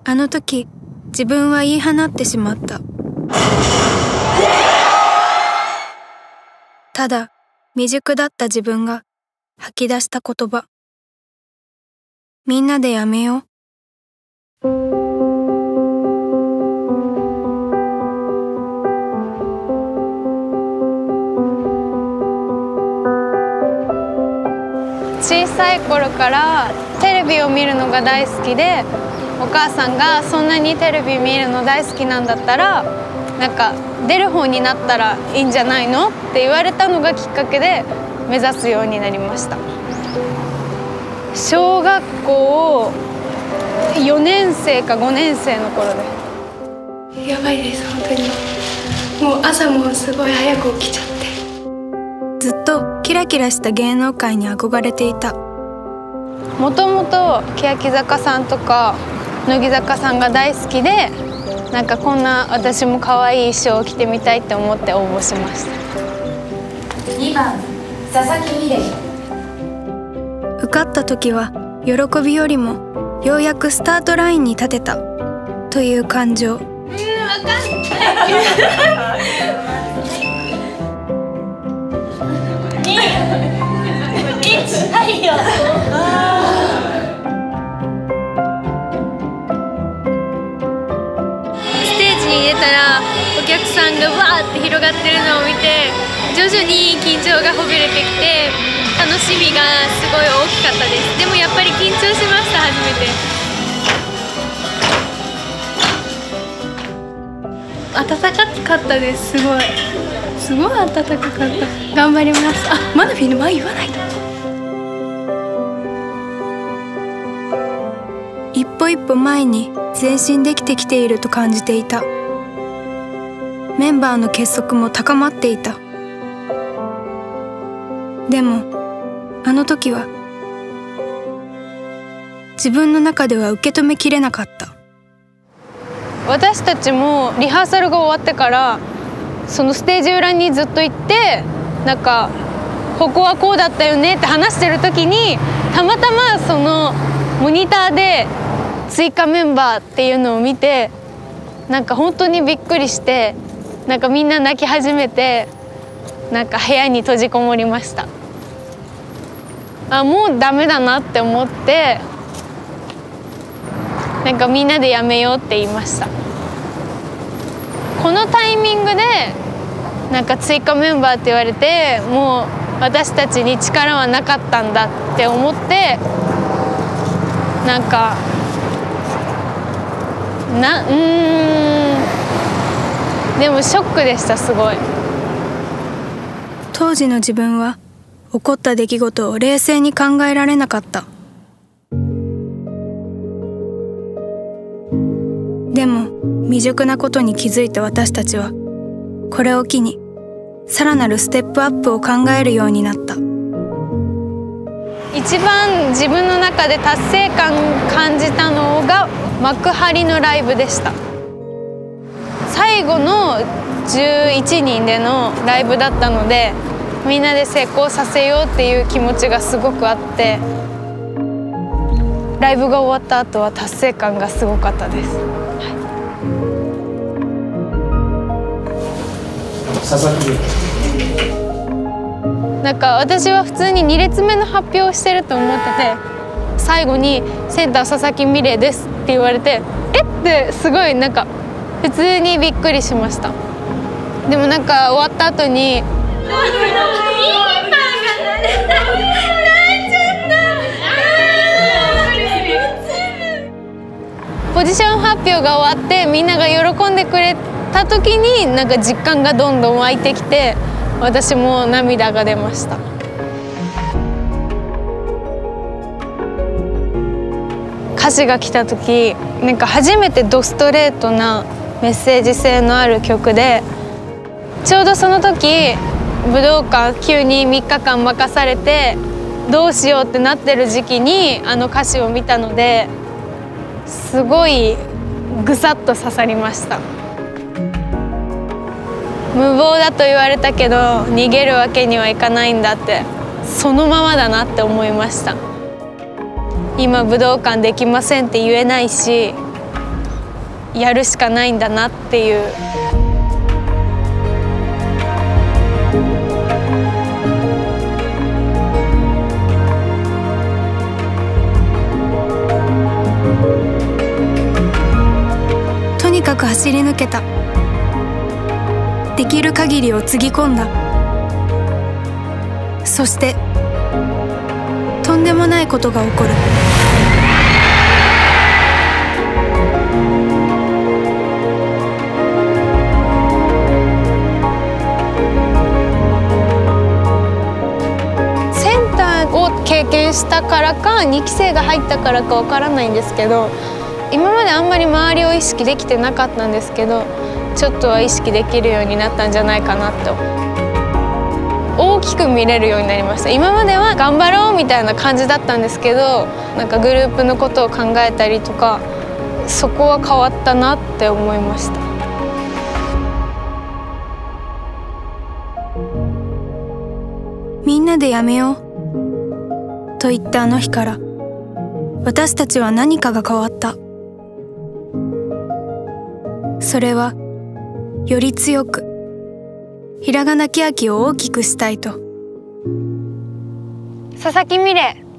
あの時自分は言い放ってしまった。ただ未熟だった自分が吐き出した言葉。みんなでやめよう。 小さい頃からテレビを見るのが大好きで、お母さんがそんなにテレビ見るの大好きなんだったらなんか出る方になったらいいんじゃないのって言われたのがきっかけで目指すようになりました。小学校4年生か5年生の頃で。 やばいです本当に。もう朝もすごい早く起きちゃって。 ずっとキラキラした芸能界に憧れていた。 もともと欅坂さんとか乃木坂さんが大好きで、なんかこんな私も可愛い衣装を着てみたいって思って応募しました。 2番佐々木美玲。 受かった時は喜びよりもようやくスタートラインに立てたという感情。 分かんないはいよ。ステージに出たらお客さんがわーって広がってるのを見て、徐々に緊張がほぐれてきて楽しみがすごい大きかったです。でもやっぱり緊張しました。初めて暖かかったです。すごい暖かかった。頑張ります。あ、マナフィーの前言わないと。 一歩一歩前に前進できてきていると感じていた。メンバーの結束も高まっていた。でもあの時は自分の中では受け止めきれなかった。 私たちもリハーサルが終わってからそのステージ裏にずっと行って、なんかここはこうだったよねって話してる時にたまたまそのモニターで追加メンバーっていうのを見て、なんか本当にびっくりして、なんかみんな泣き始めて、なんか部屋に閉じこもりました。あ、もうダメだなって思って、なんかみんなでやめようって言いました。このタイミングでなんか追加メンバーって言われて、もう私たちに力はなかったんだって思って、なんかでもショックでした。すごい。 当時の自分は起こった出来事を冷静に考えられなかった。でも未熟なことに気づいた私たちはこれを機にさらなるステップアップを考えるようになった。 一番自分の中で達成感感じたのが幕張のライブでした。最後の11人でのライブだったので、みんなで成功させようっていう気持ちがすごくあって、ライブが終わった後は達成感がすごかったです。 佐々木。 なんか私は普通に2列目の発表をしてると思ってて、最後に「センター佐々木美玲です」って言われて「えっ?」てすごいなんか普通にびっくりしました。でもなんか終わった後にポジション発表が終わってみんなが喜んでくれた時になんか実感がどんどん湧いてきて、私も涙が出ました。歌詞が来た時、なんか初めてドストレートなメッセージ性のある曲で、ちょうどその時武道館急に3日間任されてどうしようってなってる時期にあの歌詞を見たので、すごいぐさっと刺さりました。無謀だと言われたけど逃げるわけにはいかないんだって、そのままだなって思いました。今武道館できませんって言えないし、 やるしかないんだなっていう。 とにかく走り抜けた。できる限りをつぎ込んだ。そしてとんでもないことが起こる。 センターを経験したからか2期生が入ったからかわからないんですけど、今まであんまり周りを意識できてなかったんですけど、ちょっとは意識できるようになったんじゃないかなと。大きく見れるようになりました。今までは頑張ろうみたいな感じだったんですけど、なんかグループのことを考えたりとか、そこは変わったなって思いました。 みんなでやめようと言ったあの日から、私たちは何かが変わった。それはより強く、ひらがなけやきを大きくしたいと。 佐々木美玲。